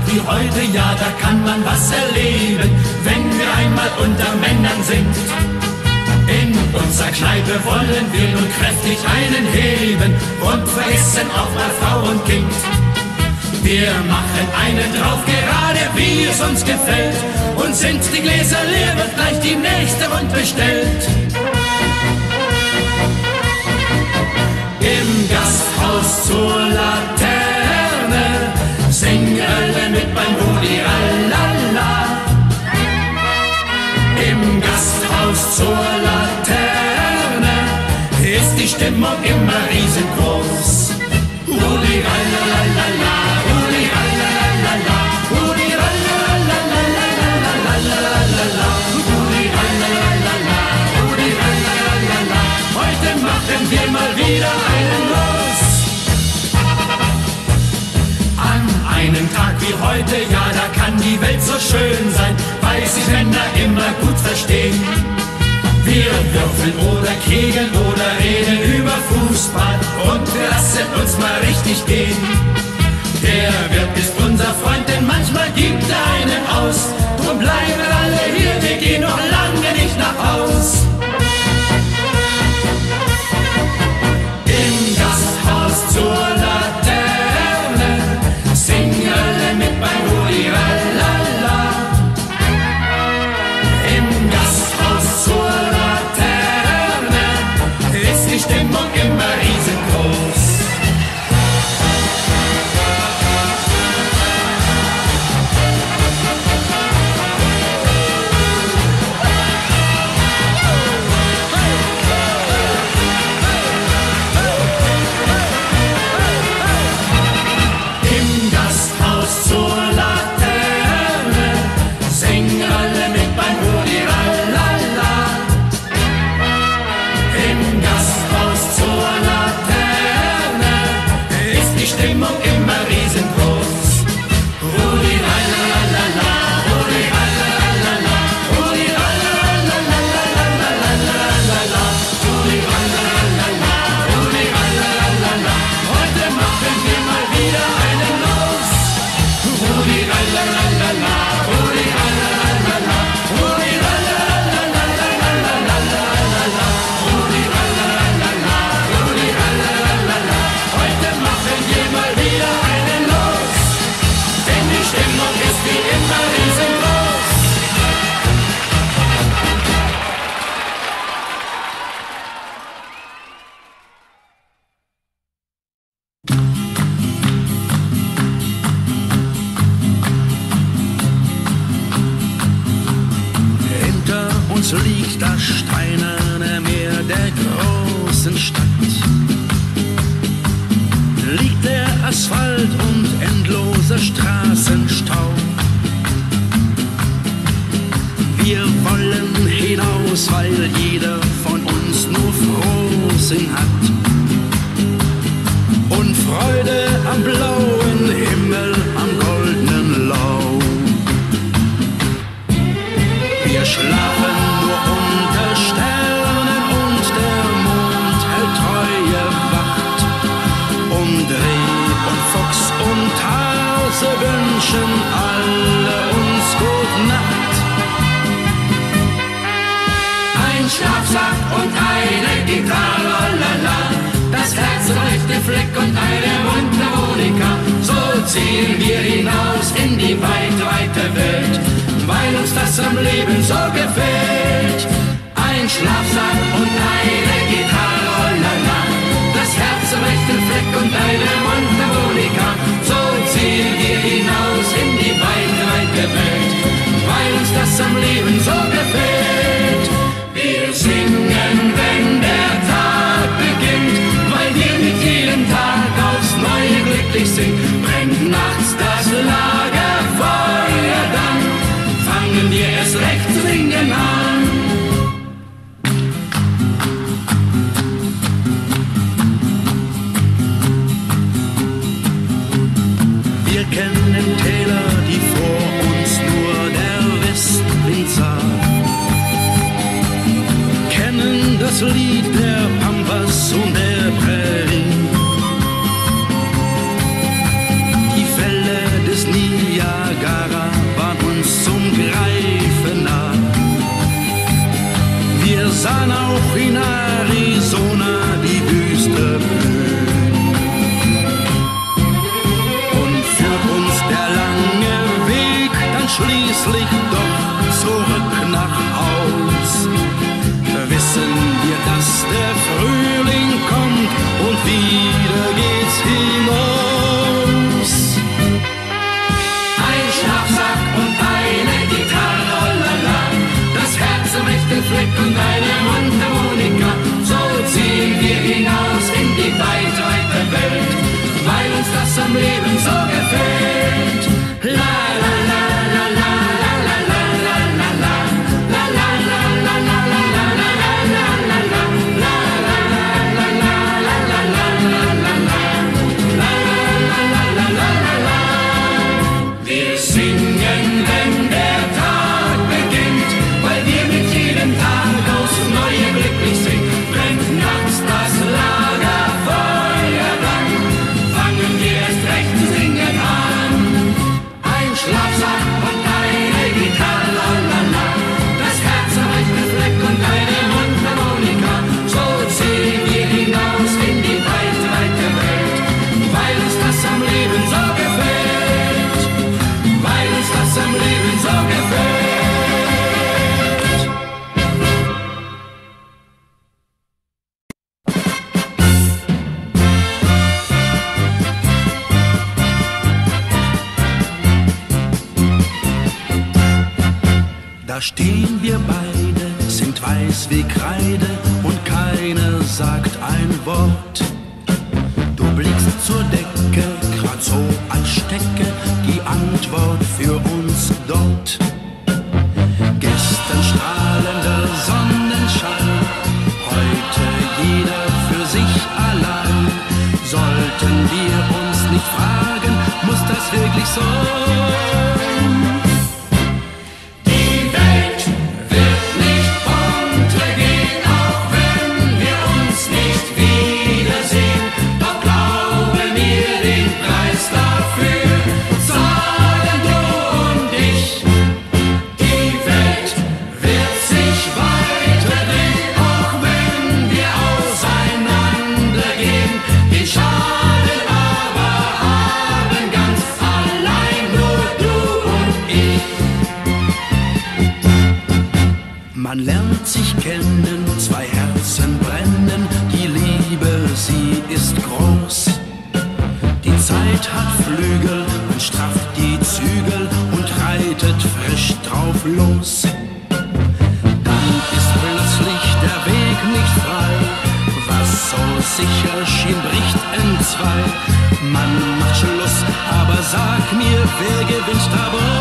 wie heute, ja, da kann man was erleben, wenn wir einmal unter Männern sind. In unserer Kneipe wollen wir nun kräftig einen heben und vergessen auch mal Frau und Kind. Wir machen einen drauf, gerade wie es uns gefällt, und sind die Gläser leer, wird gleich die nächste Runde bestellt. Im Gasthaus zur Laterne singen alle mit beim Rudi Rallala. Im Gasthaus zur Laterne ist die Stimmung immer riesengroß. Rudi Rallala, Rudi Rallala, Rudi Rallala, Rudi Rallala, Rudi Rallala. Heute machen wir mal wieder einen los. An einem Tag wie heute, ja, da kann die Welt so schön sein, weil sich Männer immer gut verstehen. Wir würfeln oder kegeln oder reden über Fußball und wir lassen uns mal richtig gehen. Der Wirt ist unser Freund, denn manchmal gibt er einen aus. Drum bleiben alle hier, wir gehen noch lange nicht nach Haus. Im Gasthaus zur Laterne singen alle mit beim Rudi Rallala. Im Gasthaus zur Laterne ist die Stimmung immer riesengroß. Im Gasthaus zur Laterne singen alle mit beim Rudi Rallala. Im Gasthaus zur Laterne ist die Stimmung immer riesengroß. Rudi Rallala, Rudi Rallala, Rudi Rallala, Rudi Rallala, Rudi Rallala. Heute machen wir mal wieder einen los. Rudi Rallala, Rudi Rallala, Rudi Rallala, Rudi Rallala, Rudi Rallala. Heute machen wir mal wieder einen los, denn die Stimmung ist wie immer riesengroß. Hinter uns liegt das steinerne Meer der großen Stadt. Liegt der Asphalt und endloser Straßenstau. Wir wollen hinaus, weil jeder von uns nur Frohsinn hat und Freude am blauen Himmel, am goldenen Laub. Wir schlafen nur unter Sternen und der Mond hält treue Wacht. Und Reh und Fuchs und Hase wünschen alle uns Gute Nacht. Ein Schlafsack und eine Gitarre, lala, das Herz rechte Fleck und eine Mundharmonika. So ziehen wir hinaus in die weite, weite Welt, weil uns das am Leben so gefällt. Ein Schlafsack und eine Gitarre, lala, das Herz am rechten Fleck und eine Mundharmonika. So ziehen wir hinaus in die weite, weite Welt, weil uns das am Leben so gefällt. Wir singen, wenn der Tag beginnt, weil wir mit jedem Tag aufs Neue glücklich sind. Brennt nachts das Lagerfeuer, dann fangen wir erst recht zu singen an. Wir kennen Täler, die vor uns nur der Westwind sah. Kennen das Lied der Pampas und der Prärie. Die Fälle des Niagara sahen auch in Arizona die Wüste blühen. Und führt uns der lange Weg dann schließlich doch zurück nach Haus. Wissen wir, dass der Frühling kommt und wieder geht's hinaus. Ein Schlafsack und eine Gitarre, oh la la, das Herz im rechten Fleck und eine Mundharmonika. So ziehen wir hinaus in die weite, weite Welt, weil uns das am Leben so gefällt. La la la la la la la la la la la la la la la la la la la wir singen, wenn der Tag beginnt, weil wir mit jedem Tag aufs Neue glücklich sind. Brennt nachts das Lagerfeuer dann, fangen wir erst recht singen an. Ein Schlafsack und eine Gitarre, la la la, das Herz am rechten Fleck und eine Mundharmonika. So ziehen wir hinaus in die weite, weite Welt, weil uns das am Leben so gefällt. Weil uns das am Leben so gefällt. Da stehen wir beide, sind weiß wie Kreide und keiner sagt ein Wort. Du blickst zur Decke, grad so als stecke die Antwort für uns dort. Gestern strahlender Sonnenschein, heute jeder für sich allein. Sollten wir uns nicht fragen, muss das wirklich sein? Die Welt wird nicht untergehen, auch wenn wir uns nicht wiedersehen. Doch glaube mir, den Preis dafür zahlen du und ich. Die Welt wird sich weiter drehen, auch wenn wir auseinandergehen. Den Schaden aber haben ganz allein nur du und ich. Man lernt sich kennen, zwei Herzen brennen, die Liebe, sie ist groß. Die Zeit hat Flügel, man strafft die Zügel und reitet frisch drauf los. Dann ist plötzlich der Weg nicht frei, was so sicher schien, bricht entzwei. Man macht Schluss, aber sag mir, wer gewinnt dabei?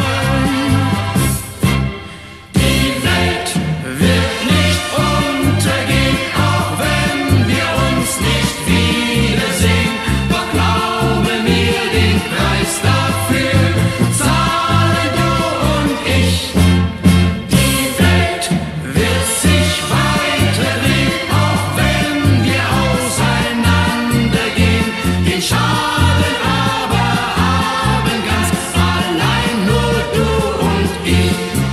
Die Welt wird nicht untergehen, auch wenn wir uns nicht wiedersehen. Doch glaube mir, den Preis dafür zahlen du und ich. Die Welt wird sich weiter drehen, auch wenn wir auseinandergehen. Den Schaden aber haben ganz allein nur du und ich.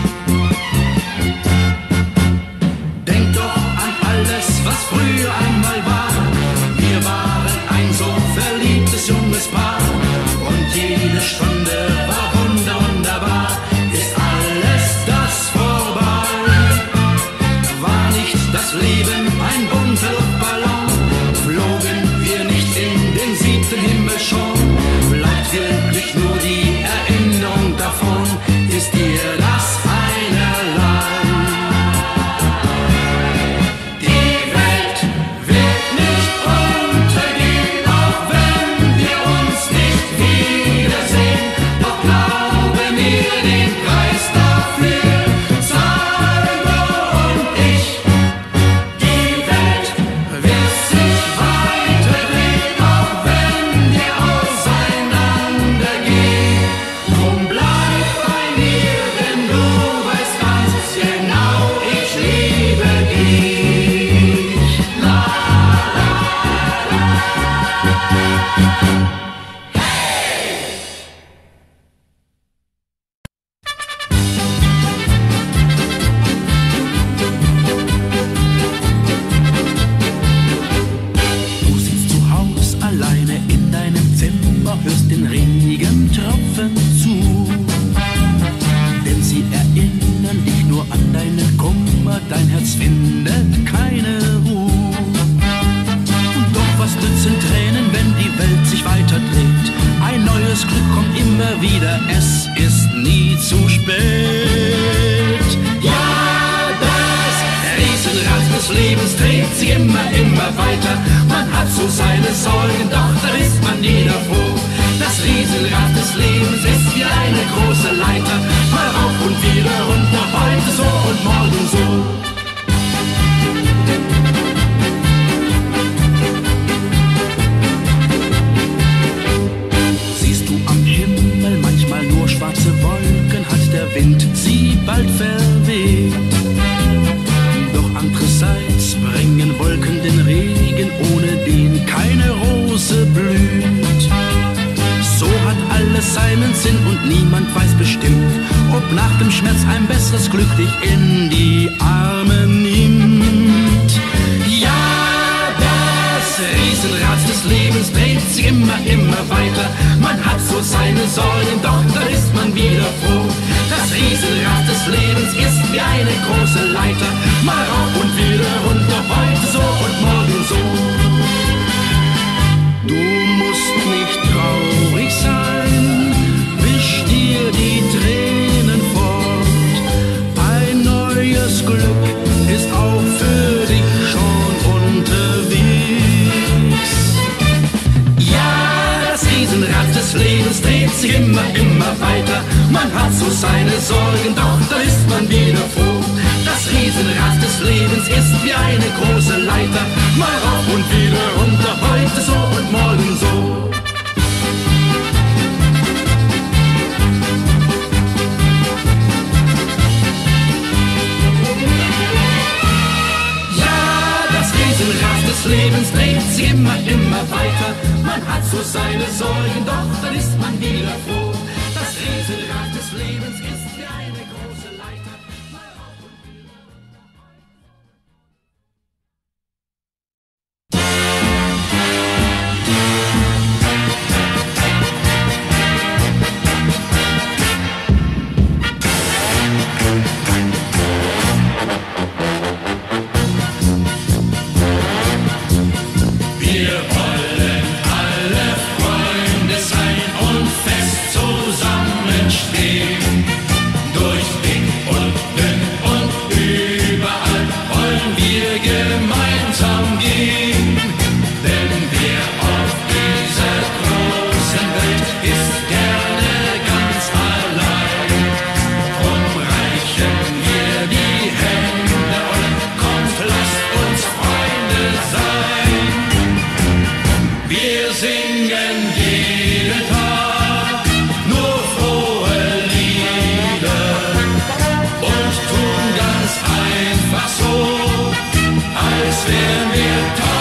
Denk doch an alles, was früher einmal war. Wir waren ein so verliebtes junges Paar und jede Stunde war wunderbar. Ist alles das vorbei? War nicht das Leben ein bunter Luftballon? Flogen wir nicht in den 7. Himmel schon? Bleibt wirklich nur die Erinnerung davon? Ist dir das einerlei? Die Welt wird nicht untergehen, auch wenn wir uns nicht wiedersehen. Doch glaube mir, den Preis dafür zahlen du und ich. Die Welt wird findet keine Ruhe. Und doch was nützen Tränen, wenn die Welt sich weiter dreht? Ein neues Glück kommt immer wieder, es ist nie zu spät. Ja, das Riesenrad des Lebens dreht sich immer, immer weiter. Man hat so seine Sorgen, doch da ist man wieder froh. Das Riesenrad des Lebens ist wie eine große Leiter. Mal rauf und wieder runter, heute so und morgen so. Siehst du am Himmel manchmal nur schwarze Wolken, hat der Wind sie bald verweht. Doch andererseits bringen Wolken den Regen, ohne den keine Rose blüht. So hat alles seinen Sinn und niemand weiß bestimmt, ob nach dem Schmerz ein besseres Glück dich in die Arme nimmt. Ja, das Riesenrad des Lebens dreht sich immer, immer weiter. Man hat so seine Sorgen, doch da ist man wieder froh. Das Riesenrad des Lebens ist wie eine große Leiter. Mal rauf und wieder runter, heute so und morgen so. Du musst nicht traurig sein, wisch dir die Tränen fort. Ein neues Glück ist auch für dich schon unterwegs. Ja, das Riesenrad des Lebens dreht sich immer, immer weiter. Man hat so seine Sorgen, doch da ist man wieder froh. Das Riesenrad des Lebens ist wie eine große Leiter. Mal rauf und wieder runter, heute so und morgen so. Ja, das Riesenrad des Lebens dreht sich immer, immer weiter. Man hat so seine Sorgen, doch dann ist man wieder froh. Das Riesenrad des Lebens ist wie eine große Leiter. Wir wollen alle Freunde sein und fest zusammenstehen. Durch dick und dünn und überall wollen wir gemeinsam gehen. Denn wer auf dieser großen Welt ist gerne ganz allein. Drum reichen wir die Hände und kommt, lasst uns Freunde sein. Wir singen jeden Tag nur frohe Lieder und tun ganz einfach so, als wären wir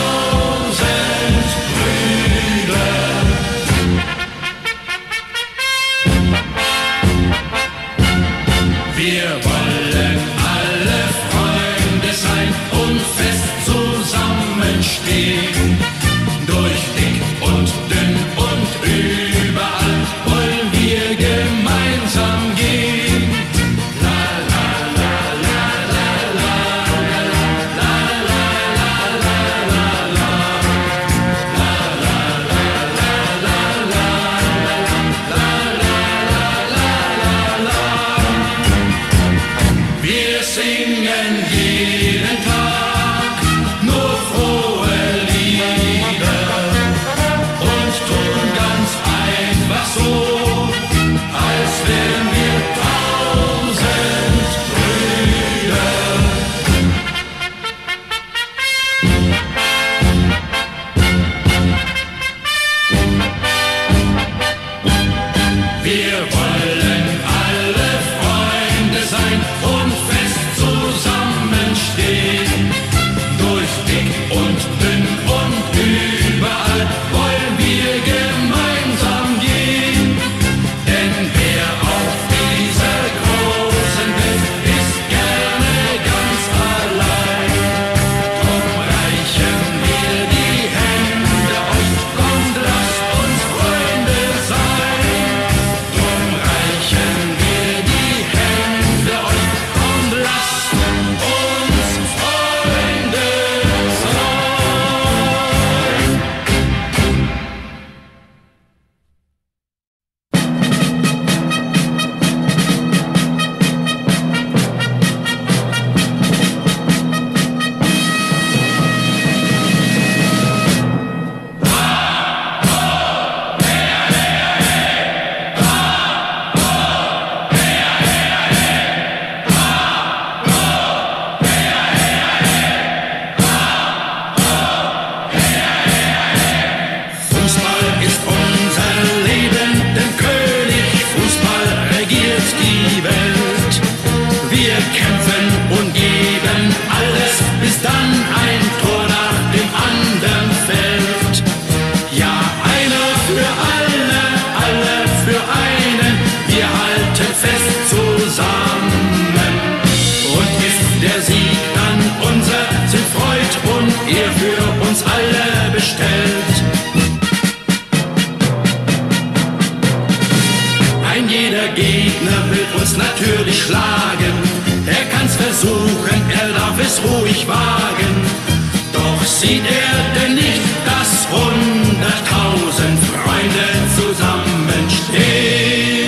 ruhig wagen. Doch sieht er denn nicht, dass 100.000 Freunde zusammenstehen?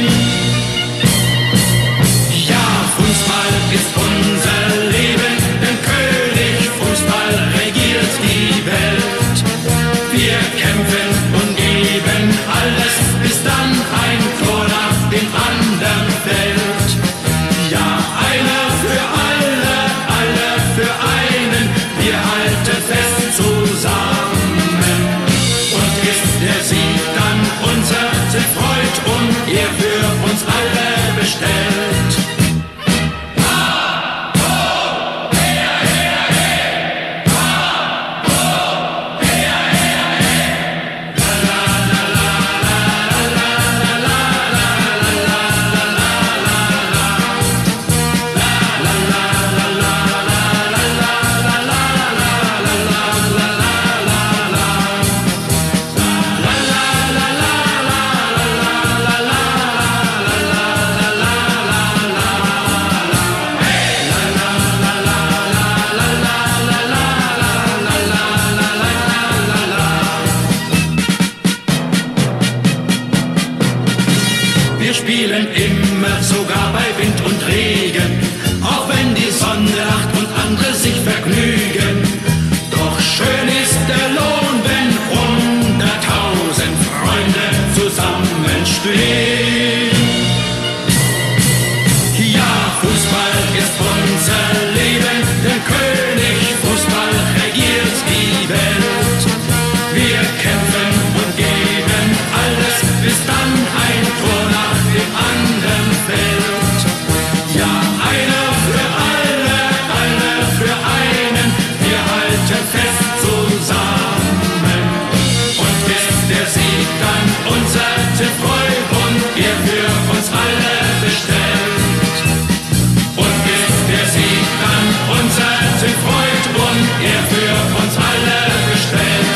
Ja, Fußball ist unser Leben, denn König Fußball regiert die Welt. Wir kämpfen und geben alles, bis dann ein Tor nach dem anderen fällt. Ja, einer für alle, alle für einen, wir halten fest zusammen. Und ist der Sieg dann unser, sind Freud und er für uns alle bestellt. Wir spielen immer, sogar bei Wind und Regen, auch wenn die Sonne lacht und andere sich vergnügen. Doch schön ist der Lohn, wenn 100.000 Freunde zusammenstehen. Ja, Fußball ist unser Leben, denn König Fußball regiert die Welt. Wir kämpfen und geben alles, bis dann ein Tor nach dem anderen fällt. Ja, einer für alle, alle für einen, wir halten fest zusammen. Und bis der Sieg dann unser sind Freud und er für uns alle bestellt. Und bis der Sieg dann unser sind Freud und er für uns alle bestellt.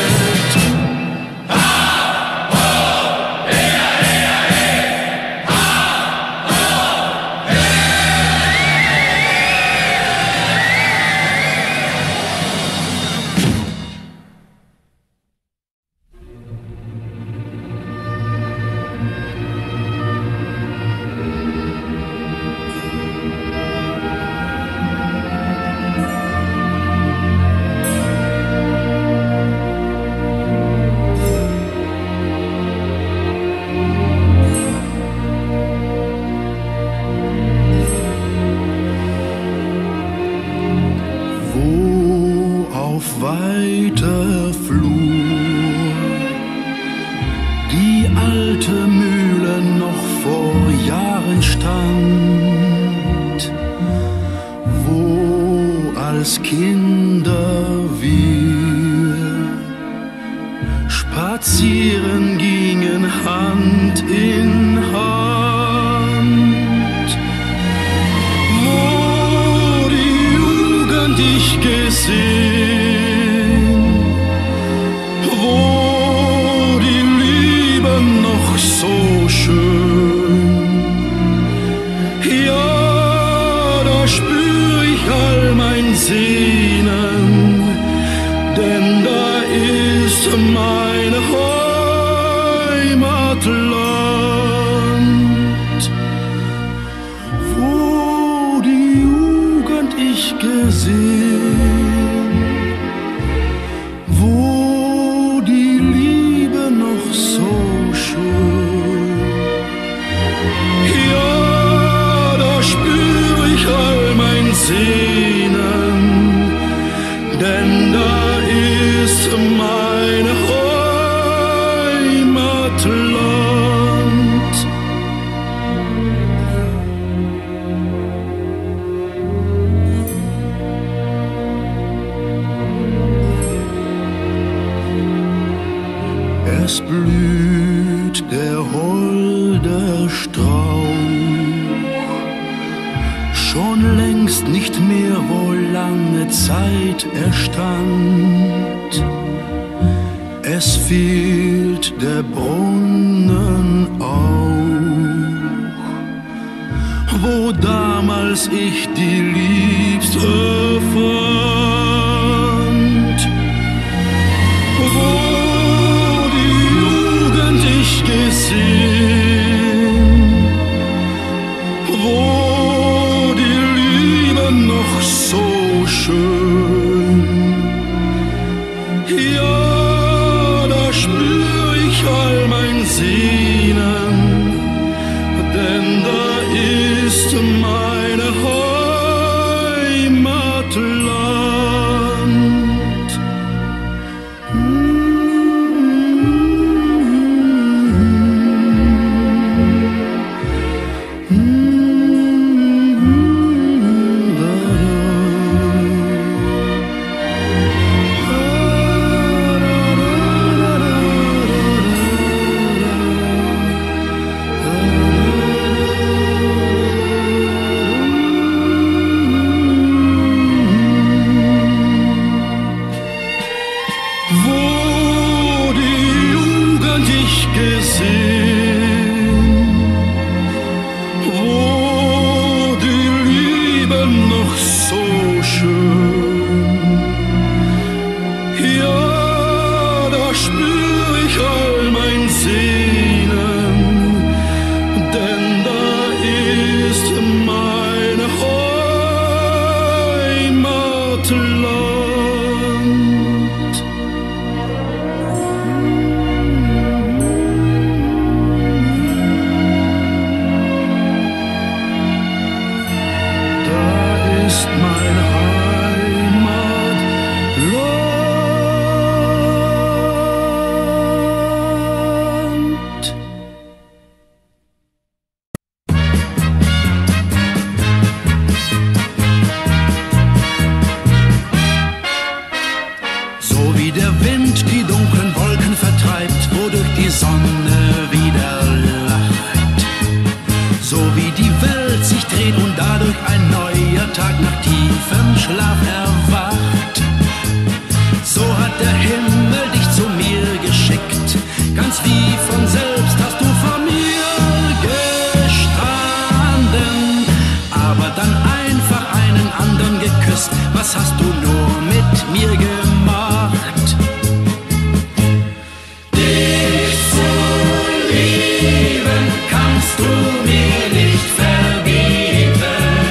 Weiter Flur, die alte Mühle noch vor Jahren stand, wo als Kinder wir spazieren gingen Hand in Hand, wo die Jugend dich gesehen, so schön. Ja, da spür ich all mein Sehnen, denn da ist mein Heimatland, wo die Jugend ich gesehen, wo die Liebe noch so schön. Ja, da spür ich all mein Sehnen, denn da ist mein Heimatland. Es blüht der holde Strauch, schon längst nicht mehr, wo lange Zeit er stand. Es fehlt der Brunnen auch wo damals ich die Liebste fand, wo die Jugend ich gesehen, wo die Liebe noch so schön. Ja, da spür ich all mein Sehnen, denn da ist meine Heimatland. Wo die Jugend ich gesehen, wo die Liebe noch so schön. Ja, da spür ich all mein Sehnen, denn da ist meine Heimatland. Ist meine Heimatland. So wie der Wind die dunklen Wolken vertreibt, wodurch die Sonne wieder lacht, so wie die Welt sich dreht und dadurch ein neuer Tag nach tiefem Schlaf erwacht, so hat der Himmel dich zu mir geschickt, ganz wie von selbst hast du vor mir gestanden, aber dann einfach einen anderen geküsst. Was hast du nur mit mir gemacht? Dich zu lieben kannst du mir nicht verbieten.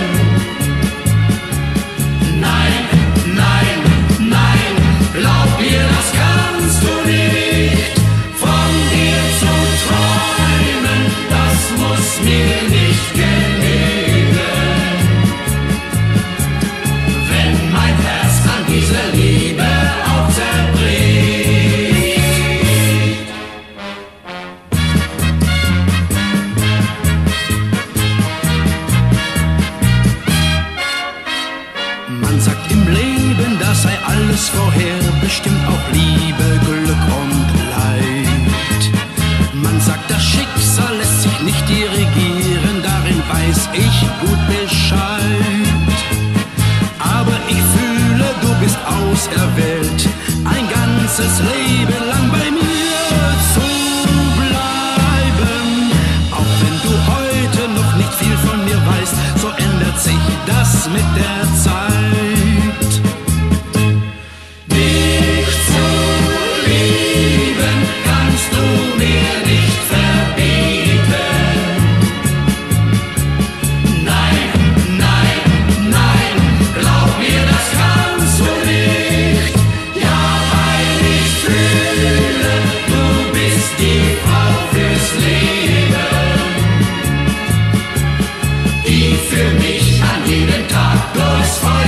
Nein, nein, nein, glaub mir, das kannst du nicht. Von dir zu träumen, das muss mir nicht genügen. Wenn mein Herz an dieser Liebe auch zerbricht. Man sagt im Leben, das sei alles vorherbestimmt, auch Liebe, Glück und Leid. Man sagt, das Schicksal lässt sich nicht dirigieren, darin weiß ich gut Bescheid. Aber ich fühle, du bist auserwählt, ein ganzes Leben lang bei mir zu bleiben. Auch wenn du heute noch nicht viel von mir weißt, so ändert sich das mit der Zeit. Dich zu lieben kannst du mir nicht verbieten. Nein, nein, nein, glaub mir, das kannst du nicht. Ja, weil ich fühle, du bist die Frau fürs Leben, die für mich an jedem Tag durchs Feuer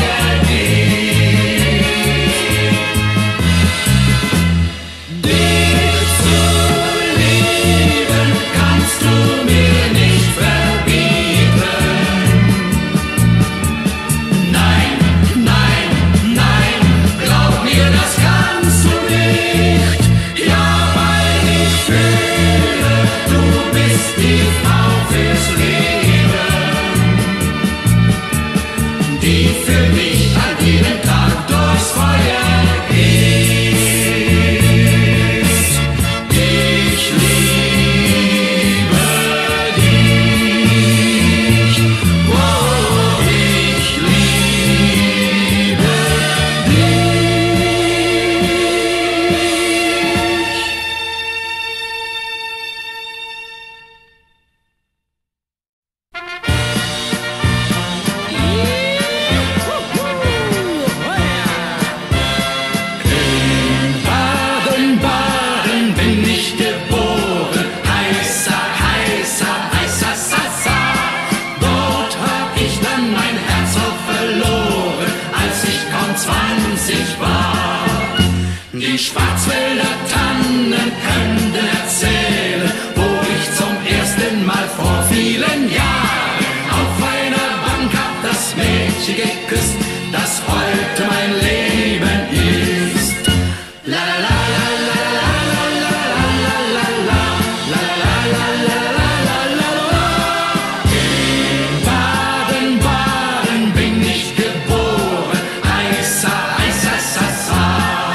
Die Schwarzwälder Tannen könnten erzählen, wo ich zum ersten Mal vor vielen Jahren auf einer Bank hab das Mädchen geküsst, das heute mein Leben ist. La la la la la la la la la la la la la la la la. In Baden-Baden bin ich geboren, heißer, heißer, Sasa.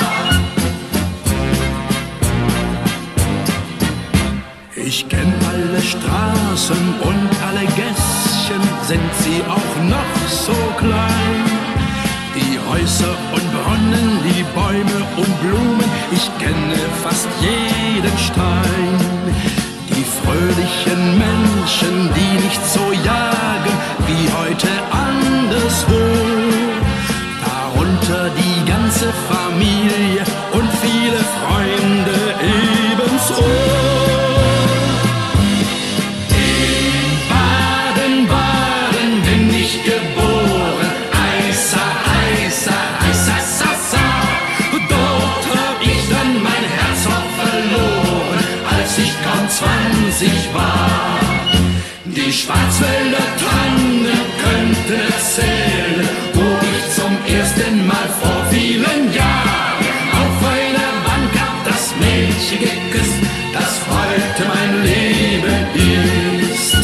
Ich kenn alle Straßen und alle Gässchen, sind sie auch noch so klein. Die Häuser und Brunnen, die Bäume und Blumen, ich kenne fast jeden Stein. Die fröhlichen Menschen, die nicht so jagen wie heute anderswo. Darunter die ganze Familie und viele Freunde ebenso. War. Die Schwarzwälder Tannen könnten erzählen, wo ich zum ersten Mal vor vielen Jahren auf einer Bank hab das Mädchen geküsst, das heute mein Leben ist.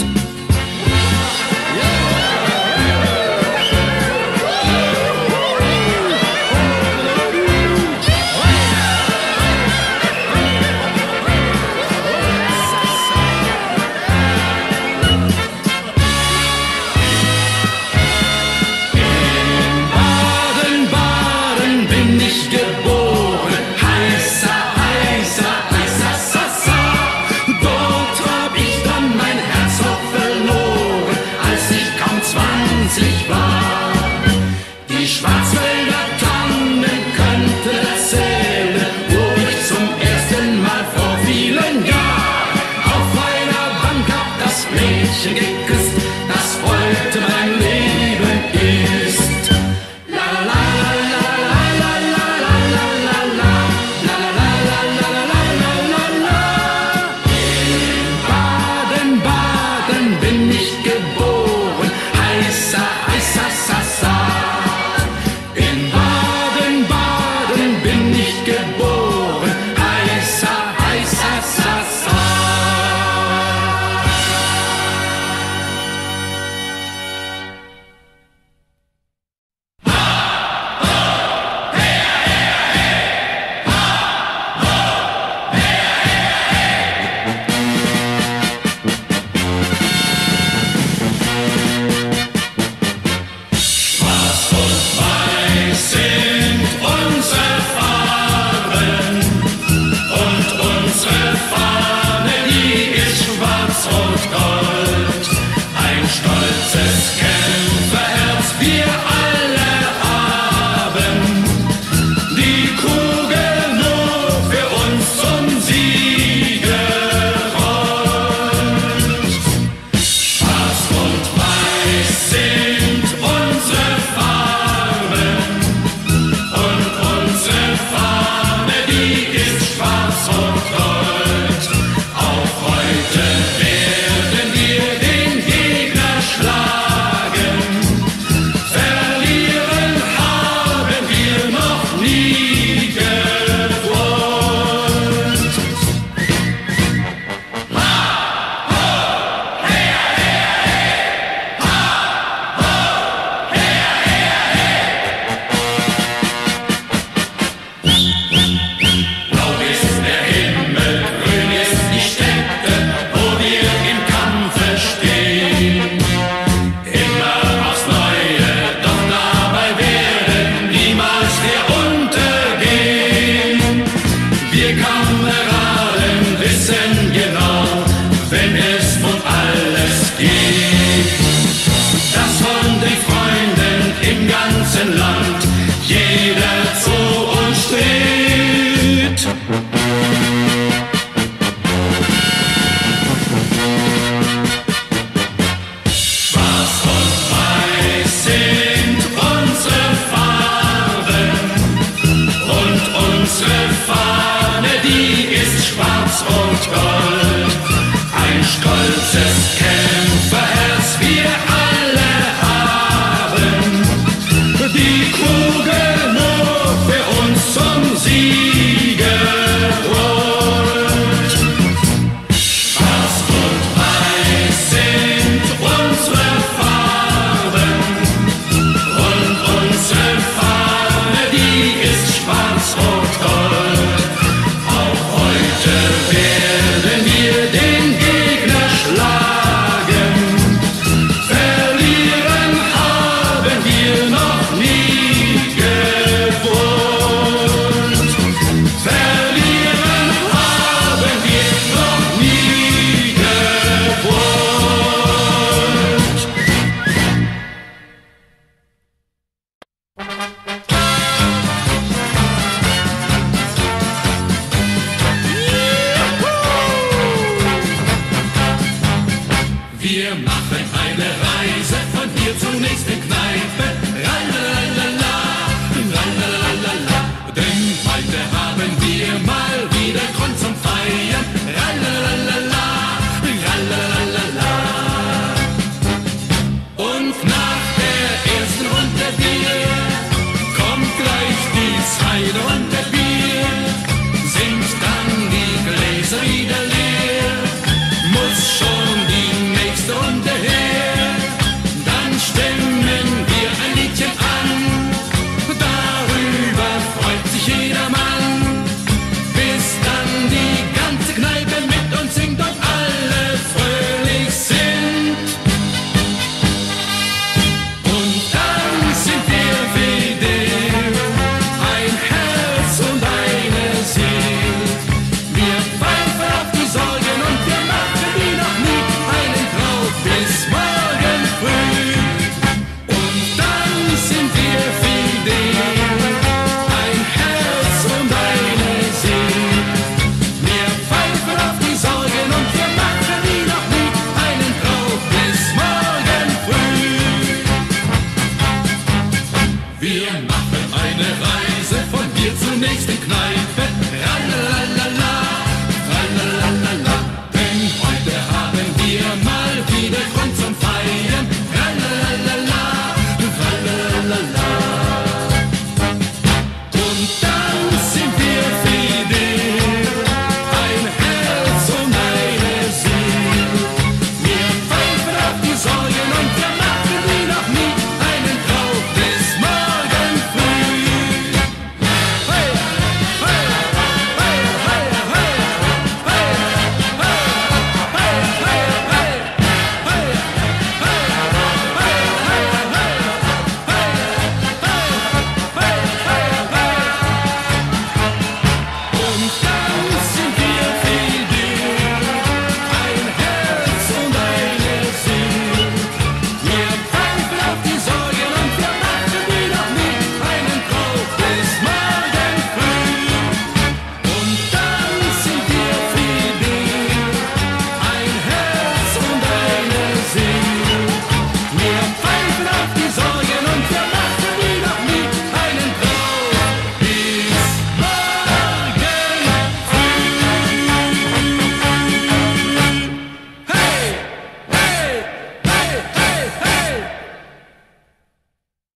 Unsere Fahne, die ist schwarz und gold, ein stolzes